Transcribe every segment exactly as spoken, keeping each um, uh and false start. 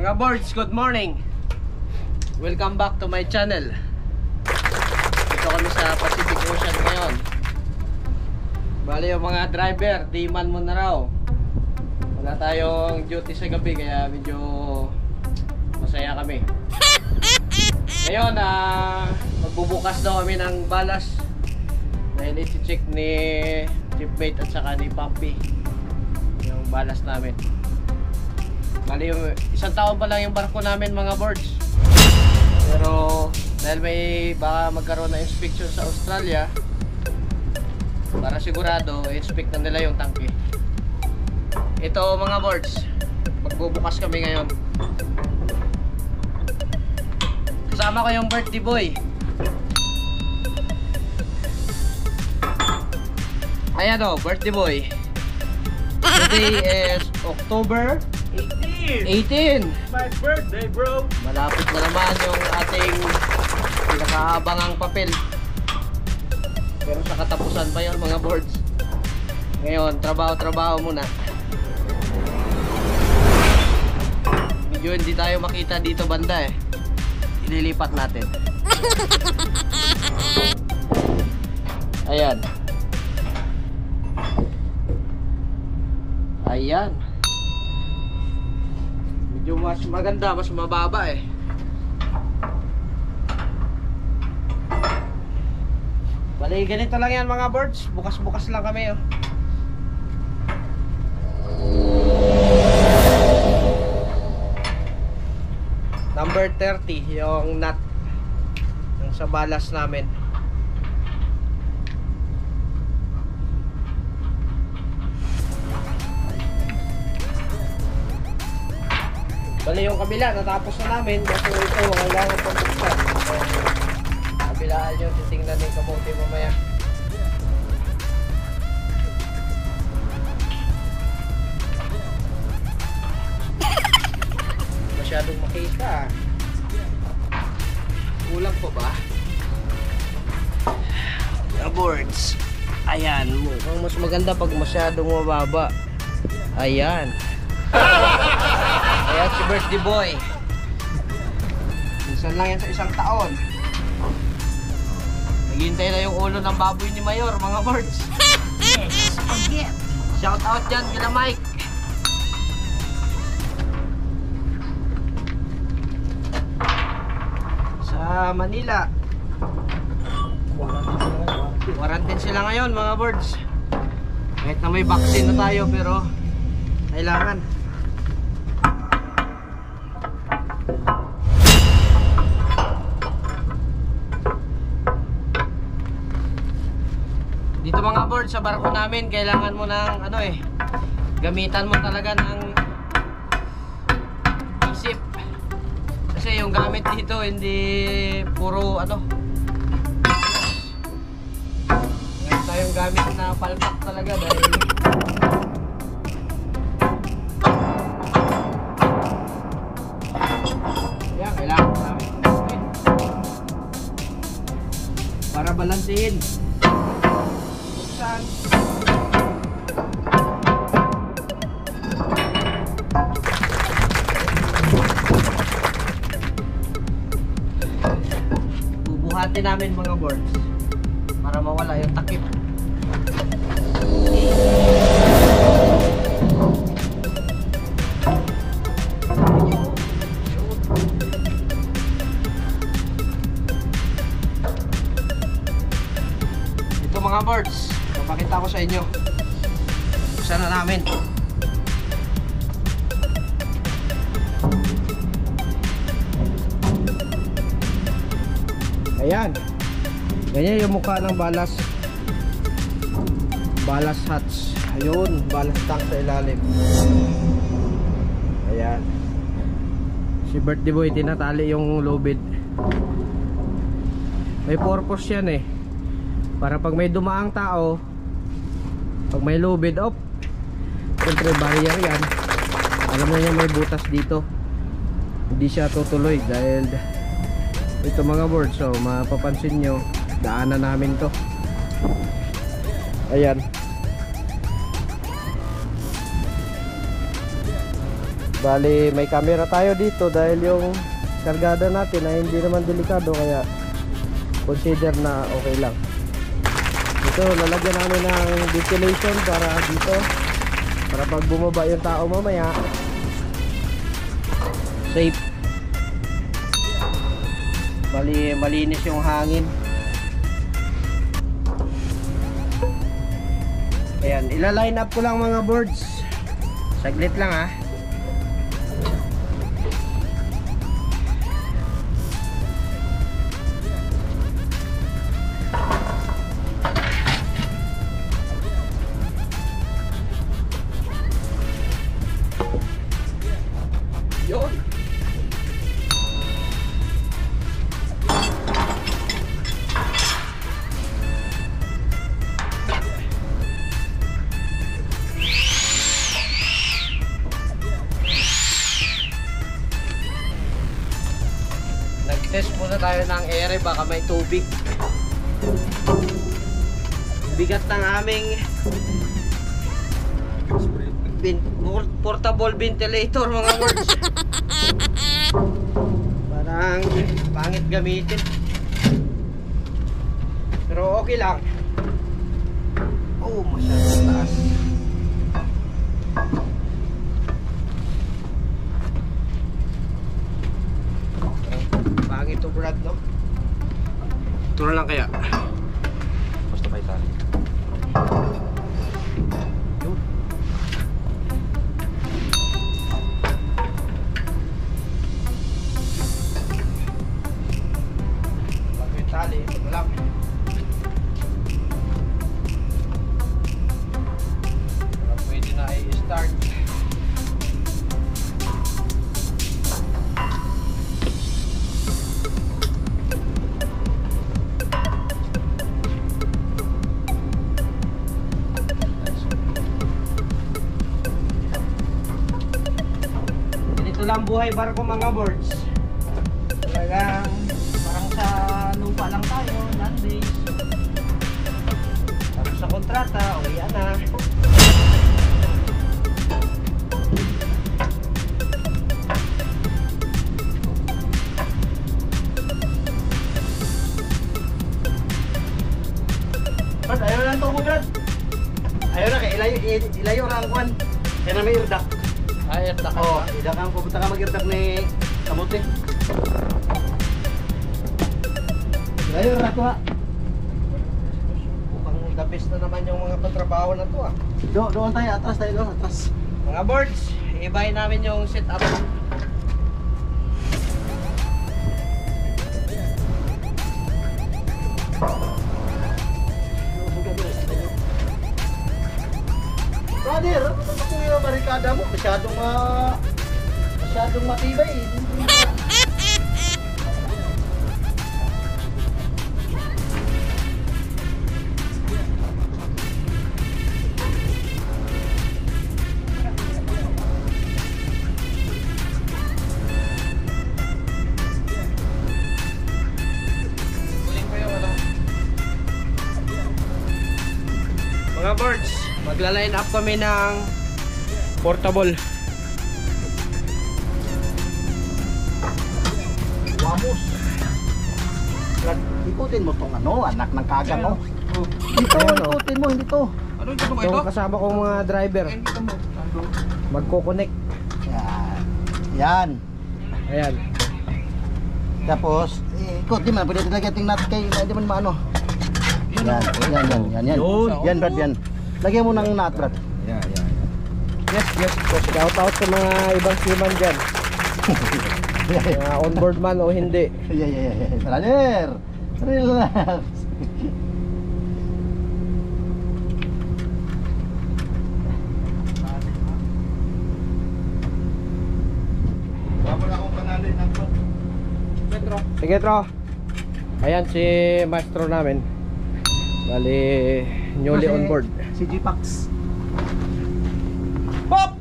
Mga boards, good morning. Welcome back to my channel. Dito kami sa Pacific Ocean ngayon. Bali yung mga driver, di man mo na raw. Wala tayong duty sa gabi kaya medyo masaya kami. Ngayon, uh, magbubukas daw kami ng balas dahil iti-check ni Chipmate at saka ni Pampy yung balas namin. Bali yung isang taon pa lang yung barko namin mga boards. Pero dahil may baka magkaroon na inspection sa Australia, para sigurado inspect na nila yung tangke. Ito mga boards, magbubukas kami ngayon. Kasama ko yung birthday boy. Ayan o, birthday boy. Today is October eighteen. My birthday, bro. Malapit na naman yung ating pinakahabangang papel. Pero sa katapusan pa yun mga boards. Ngayon, trabaho-trabaho muna. Medyo hindi tayo makita dito banda eh. Ililipat natin. Ayan. Ayan. Medyo mas maganda, mas mababa eh. Bali, ganito lang yan mga birds. Bukas-bukas lang kami oh. Number thirty, yung nut yung sa balas namin. Bali yung kabila, natapos na namin. Kasi ito, kailangan pang buksan. Kabilaan nyo, titingnan yung kabuti mamaya. Masyadong makita. Kulang pa ba? The boards. Ayan, mukhang mas maganda pag masyadong mababa. Ayan. Ayan si birthday boy. Minsan lang yan sa isang taon. Naghihintay na yung ulo ng baboy ni Mayor, mga birds. Yes, forget. Shout out dyan kila Mike. Sa Manila. Quarantine sila ngayon, mga birds. Kahit na may vaccine na tayo, pero kailangan. Dito mga board sa barko namin kailangan mo ng ano eh, gamitan mo talaga ng isip. Kasi yung gamit dito hindi puro ano, ngayon tayong gamit na palpak talaga dahil yan, kailangan namin para balansehin. Bubuhatin namin mga boards para mawala yung takip. Ito mga boards, papakita ko sa inyo. Buksan na namin. Ayan. Ganyan yung mukha ng balas. Balas hatch. Ayun, balas tank sa ilalim. Ayan. Si birthday boy tinatali yung lubid. May purpose yan eh. Para pag may dumaang tao, pag may lubid, op, siyempre barrier yan. Alam na niya may butas dito, hindi siya tutuloy. Dahil ito mga boards, so mapapansin nyo, daanan namin to. Ayan. Bali, may camera tayo dito dahil yung kargada natin ay hindi naman delikado, kaya consider na okay lang. Ito, lalagyan namin ng ventilation para dito, para pag bumaba yung tao mamaya, safe. Bali, malinis yung hangin. Ayan, ila-line up ko lang mga boards. Saglit lang ha. Yun. Nag-test muna tayo ng ere, baka may tubig. Bigat ng aming bin, portable ventilator mga words. Parang pangit gamitin, pero okay lang. Oh, masyadong taas. Pangit to Brad, no? Ito na lang kaya. Basta may tali. Bago yung tali, ito lang. Para pwede na i-start. Lang buhay barko mga boards. Talagang parang sa lupa lang tayo, land base. Tapos sa kontrata, uwian na. Brad, ayaw na lang ito mo, Brad. Ayaw na, kaya ilayo, ilayo ang kwan. Kaya na may irdak. Ay, irdak ka. Oo, irdak ka. Pupunta ka mag-irdak ni kamuti. Ilayo, irdak ko ha. Mukhang the best na naman yung mga patrabaho na to ah. Do, doon tayo, atras tayo doon, atras. Mga boards, i-buy namin yung setup. Brother, ano ba kung yung barikada mo? Masyadong, uh, masyadong matibay eh. Mga birds, magla-line up kami ng portable. Vamos. Ikutin mo tong ano, anak ng kaga no. Dito, Ayun, oh. ikutin mo, hindi to. Ano ito mo ito? Itong kasama kong mga driver, Ay, dito mo. Ando. magko-connect. Yan. Yan. Ayan. Tapos, eh, ikutin mo, pwede talaga ting nut kay, hindi man maano. Yan, yan, yan, yan, yan. Yun. Yan, Brad, yan. Lagyan mo ng nut, Brad. Yeah, yeah. Yes, yes. Shout out sa mga ibang seaman dyan. Mga onboard man o hindi. Yeah, yeah, yeah. Brother, relax. Wala akong panalo ng Petro. Sige, Tro. Ayan si maestro namin. Bali, newly on board. Si G-Pax. Pop!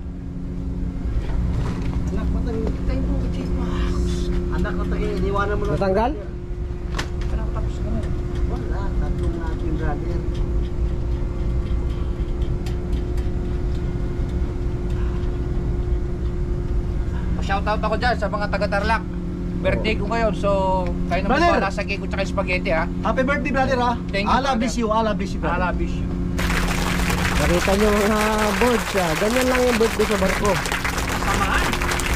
Anak mo tayo, tayo mo, G-Pax. Anak mo tayo, iniwanan mo lang. Natanggal? Parang tapos ka na. Wala, tatlong natin, brother. shoutout ako dyan sa mga taga-Tarlac. Birthday ko ngayon, so kayo naman Brother! ba nasa cake ko tsaka spaghetti ha? Happy birthday, brother, ha? Thank you, Allah brother. bless you, Allah bless you, brother. I love you. Nakita nyo mga boards ah. Ganyan lang yung birthday sa barko. Samaan.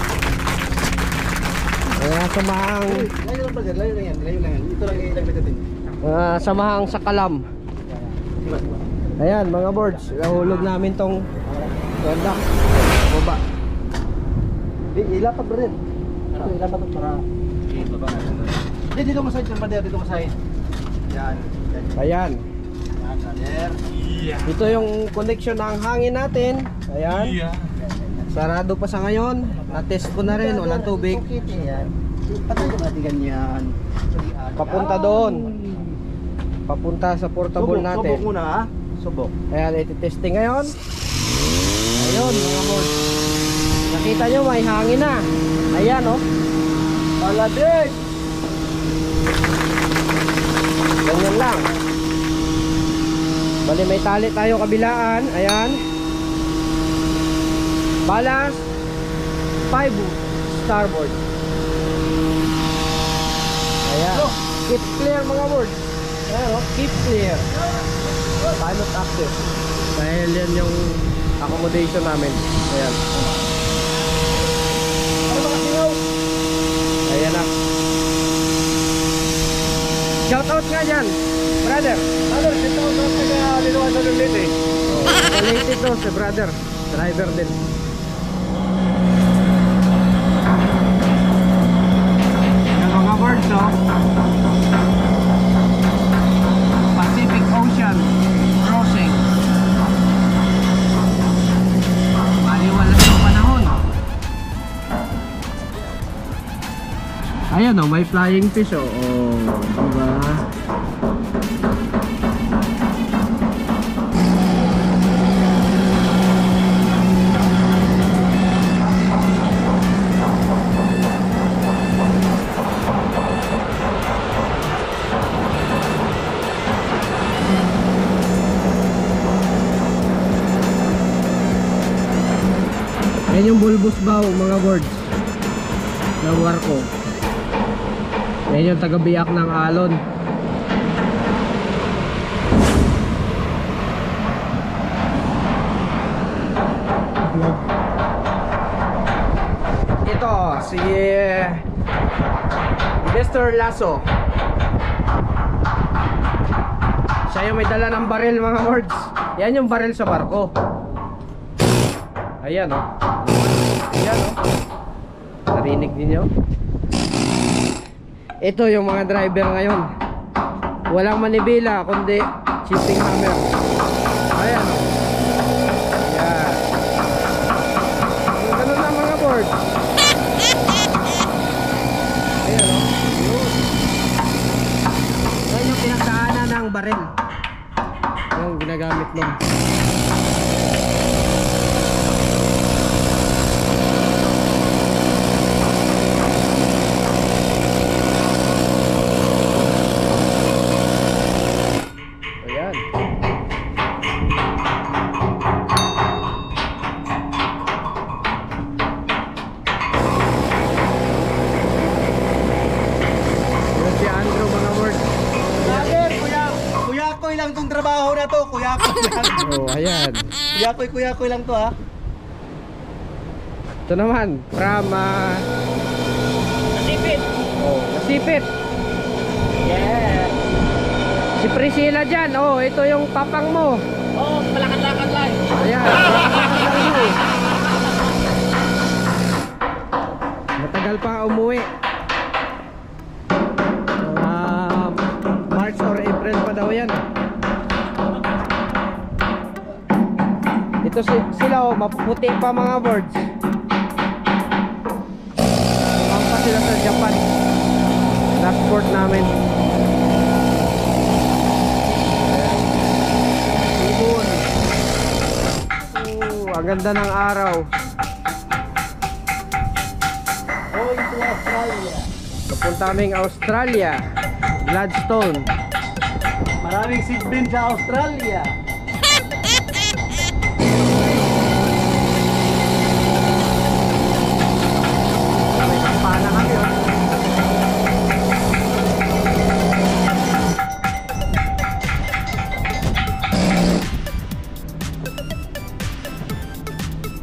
Kaya samahang Layo lang, brother. Layo lang yan. Layo lang yan. Ito lang yung ilagay natin. uh, samahang sa kalam. Ayan mga boards, nahulog namin tong kondak. Baba. I- Ilapat, brother. Ito, ilapat para... Hindi, dito mo side, brother. Dito mo side. Yan. Yan. Ayan. Yan, brother. Ito yung connection ng hangin natin. Ayan. Sarado pa sa ngayon. Na-test ko na rin, walang tubig. Yan. Patay ka natin ganyan. Papunta doon. Papunta sa portable Subok, natin. subok muna, ha? Subok. Ayan, iti-testing ngayon. Ayun mga boys. Nakita nyo may hangin na. Ayan oh. Paladig. Ganyan lang. Bali may tali tayo kabilaan. Ayan. Balance five starboard. Ayan. Keep clear mga boys. Ayan oh. Keep clear. Pilot access. Dahil yan yung accommodation namin. Ayan. Ayan na. Shoutout nga dyan, brother. Brother, ito ang mga pagkaliluan sa lulit eh. Oh, related to si brother. Driver din. Yung mga words no? Pacific Ocean crossing. Maliwalas yung panahon. Ayan oh, may flying fish oh. Oh, diba? Yan yung bulbous bow mga boards ng warko. Yan yung taga-biyak ng alon. Ito si Mister Lasso. Siya yung may dala ng baril mga boards. Yan yung baril sa barko. Ayan oh. Ayan oh. Narinig niyo? Ito yung mga driver ngayon. Walang manibela kundi shifting hammer. Ayan oh. Ayan. Ganun lang mga board. Ayan oh. Yan yung pinagdaanan ng baril. Yung ginagamit nun. Lang tong trabaho na to, kuya ko lang. Oh, ayan. Kuya ko, kuya ko lang to ha. Ito naman, from uh, Nasipit. oh, Nasipit. Yeah. Si Priscilla dyan, oh, ito yung papang mo. Oh, palakad-lakad lang. Ayan. Matagal pa umuwi. Uh, March or April pa daw yan. Ito si, sila oh, mapuputi pa mga birds. Tumang pa sila sa Japan. Last port namin. Ibon. Oh, ang ganda ng araw. Going to Australia. Papunta kaming Australia. Gladstone. Maraming seatbelt sa Australia.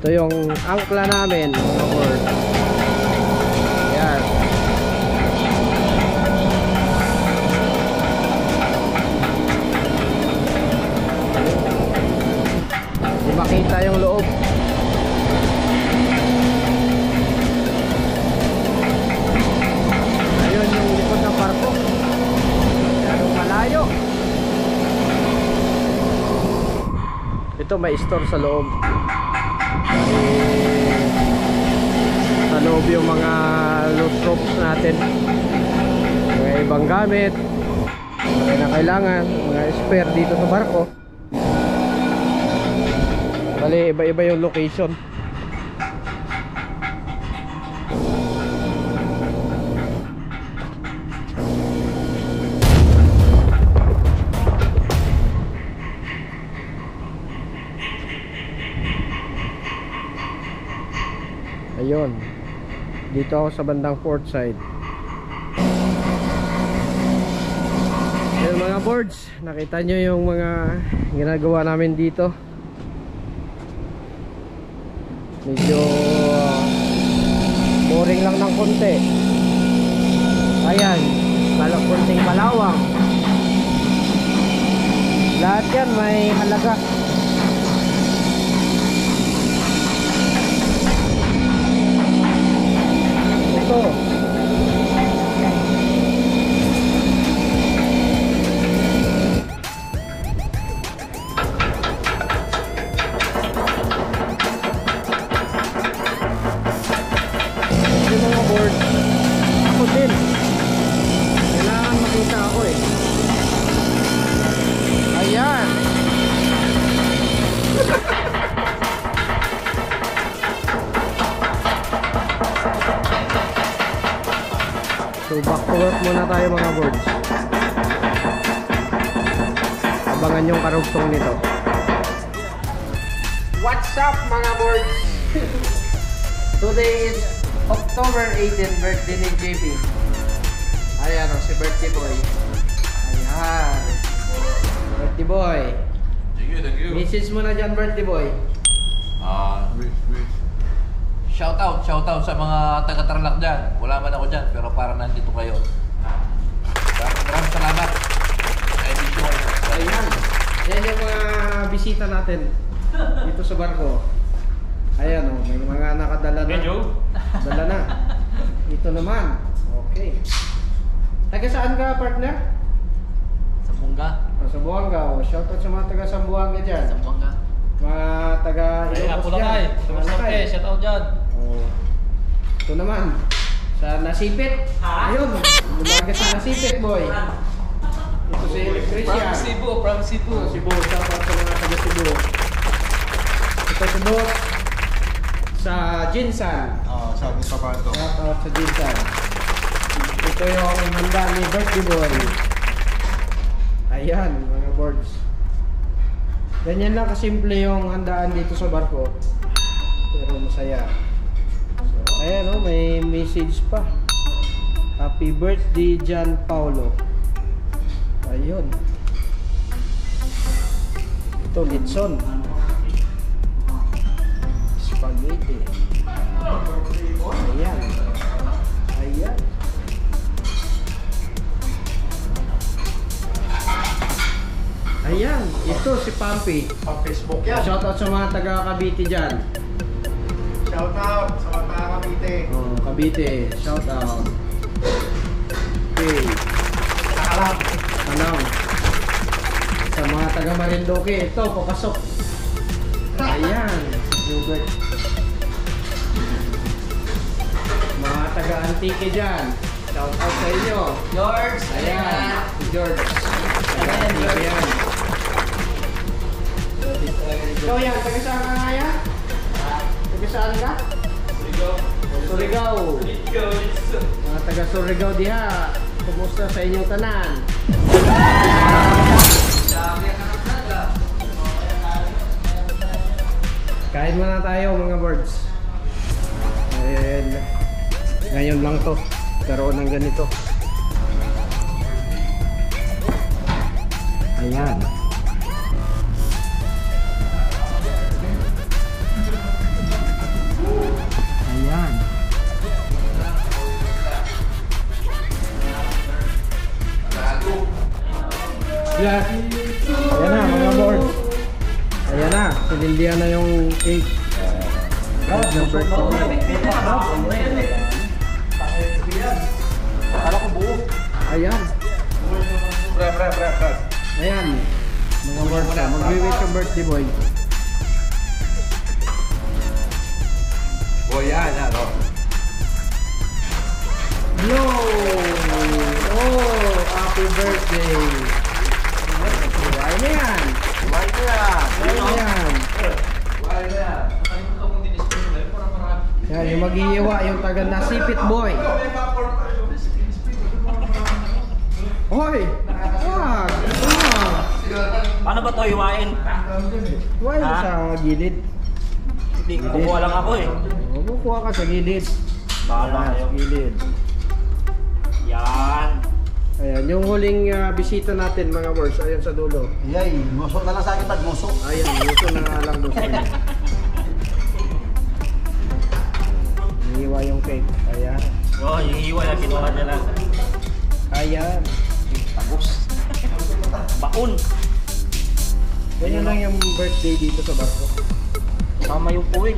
Ito yung angkla namin, mga boards. Ayan. Hindi makita yung loob. Ayun yung likod ng barko. Masyadong malayo. Ito may store sa loob. Sa loob yung mga loose ropes natin, mga ibang gamit, mga na kailangan, mga spare dito sa barko. Bali iba-iba yung location. Ayun, dito ako sa bandang port side. Ayun mga boards, nakita nyo yung mga ginagawa namin dito. Medyo uh, boring lang ng konti. Ayan, balak konting malawang. Lahat yan may halaga. Ito yung mga board. Ako din, kailangan makita ako eh. Ayan. So back to work muna tayo mga boards. Abangan yung karugtong nito. What's up mga boards? Today is October eighteenth, birthday ni J P. Ayan o, si birthday boy. Ayan, birthday boy. Thank you, thank you. Message mo na dyan, birthday boy. Ah, shout out, shout out sa mga taga-Tarlac dyan. Wala man ako dyan, pero parang nandito kayo. Maraming maraming salamat. Edition. Ayan, yan yung mga bisita natin dito sa barko. Ayan o, may mga nakadala na. Dala na. Ito naman. Okay. Taga saan ka, partner? Sambuanga. O, sa Buanga. O, shoutout sa mga taga Sambuanga dyan. Sambuanga. Mga taga Ay, Ilocos ako lang ay. dyan. Mga Kamusta lakay. kayo? Shout out dyan. O, ito naman. Sa Nasipit. Ha? Ayun. Lumaga sa Nasipit, boy. Ito si Electrician. From Cebu, from Cebu. O, Cebu. Shoutout sa mga taga Cebu. Ito si Boss sa Jinsan. Oh, sabi sa bato. Shout out sa Jinsan. Ito yung handa ni birthday boy. Ayan mga boards. Ganyan lang kasimple yung handaan dito sa barko. Pero masaya. So, ayan o, may message pa. Happy birthday John Paulo. Ayun. Ito litson. Spaghetti. Ayan. Ayan. Ayan. Ito si Pampi. Sa Facebook yan. Shoutout sa mga taga Cavite dyan. Shout out sa mga taga Cavite. Oh, Cavite. Shoutout. Okay. Alam. Alam. Sa mga taga Marinduque. Ito, papasok. Ayan. Hubert. Mga taga Antique dyan. Shoutout sa inyo. George. Ayan. Si George. Taga Ayan, Antique George. yan. Ikaw yan. Taga saan ka nga yan? Taga saan ka? Surigao. Mga taga Surigao diha. Kumusta sa inyong tanan? Kain muna tayo mga birds. And ngayon lang to karoon ng ganito. Ayan. Sinindihan na yung cake. Cake ng birthday. Akala ko buo. Ayan. Pre, pre, pre, pre. Ayan. Mga birthday. Mag-wish yung birthday boy. Oh, yan, yan, oh. Hello! Oh! Happy birthday! Kumain na yan! Kumain ko yan. Kumain na yan! Kumain ko yan. Yan, yung maghihiwa, yung taga nasipit boy. Hoy! Wag! Wag! Paano ba ito iwain? Huwag mo Ha? sa gilid. Hindi, kukuha lang ako eh. Huwag mo kuha ka sa gilid. Bahala Yan, kayo. sa gilid. Yan. Ayan, yung huling ah, bisita natin mga words, ayan sa dulo. Yay, muso na lang sa akin pag muso. Ayan, dito na nga lang doon sa inyo. Hiwa yung cake. Ayan. Oh, yung hiwa na kinuha niya lang. Ayan. Tapos. Baon. Ganyan lang yung birthday dito sa barko. Tama yung puwing.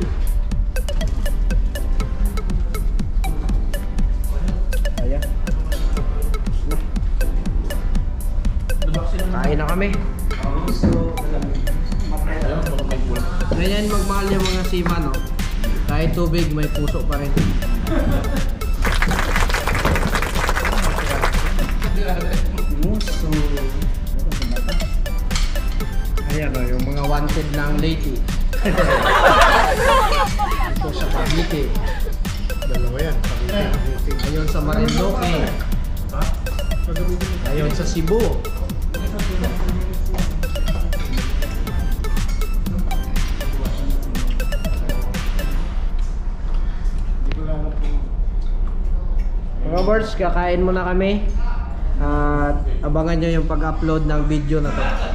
Ayan. Kain na kami. Ganyan magmahal yung mga seaman, no? Kahit tubig, may puso pa rin. Puso. Ayan o, yung mga wanted ng lady. Ito sa Cavite. Dalawa yan. Ayun sa Marinduque. Ayun sa Cebu. Mga birds, kakain muna kami. At abangan nyo yung pag-upload ng video na to.